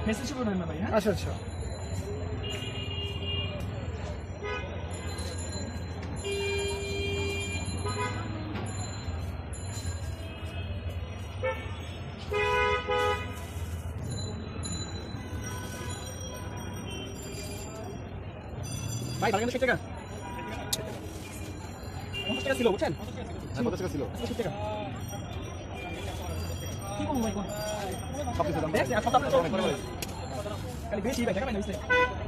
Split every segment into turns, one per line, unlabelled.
Message করে দেন না ভাই। হ্যাঁ
আচ্ছা আচ্ছা
ভাই বারো 60 টাকা 50 টাকা ছিল বুঝছেন?
কত টাকা ছিল?
60 টাকা কি বলবো ভাই কোন
সব কিছু দাম
দেখছি আর সব আপনার খালি বেশি ভাই টাকা পাই না বুঝছেন?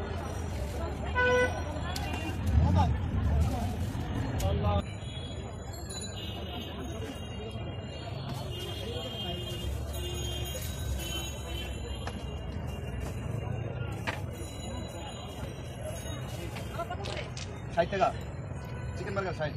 টাকা চিকেন বার্গার 60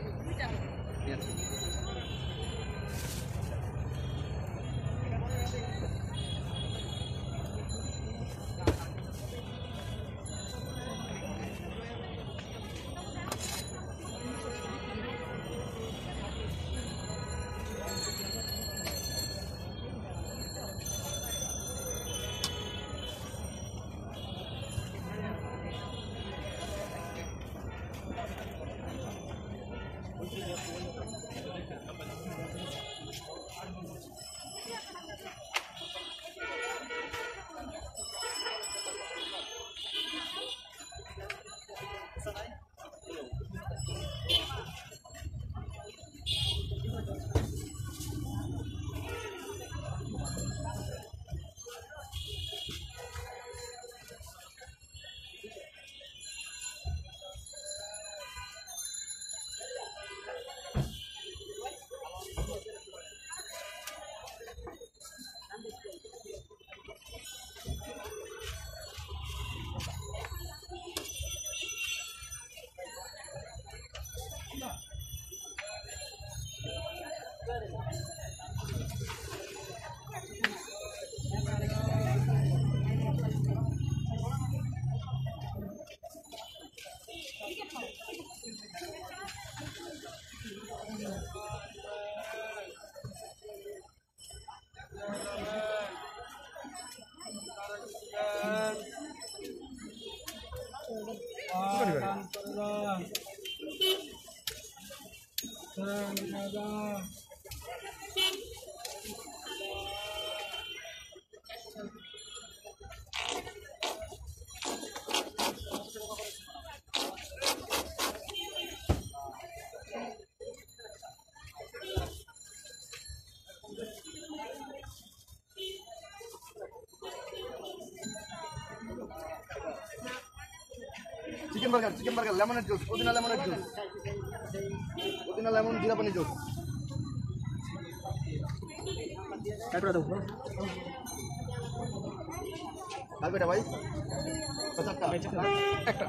চিকেন বার্গার লেমনের জুস পুদিনা লেমনের জুস পুদিনা লেমন জিরা পানি জুস
তারপরে দাও
আর বেটা ভাই 50 টাকা একটা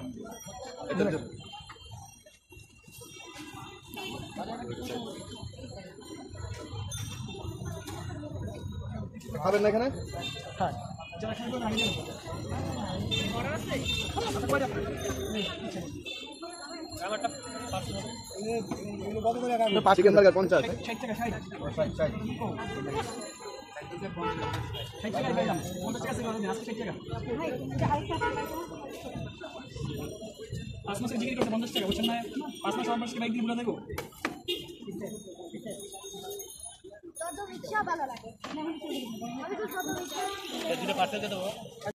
খাবেন না এখানে
হ্যাঁ যারা খাবেন আমি দেব অর্ডার আছে আচ্ছা কই যাবেন আমারটা
চিকেন বার্গার 50
60 টাকা 60 পাঁচ মাসের জিগির করতে 50 টাকা বুঝছেন না 5 মাস 6 মাসকে বাইক দিয়ে বুলা দেবো
রিক্সা ভালো লাগে আমি তো পার্সেল দিয়ে দেবো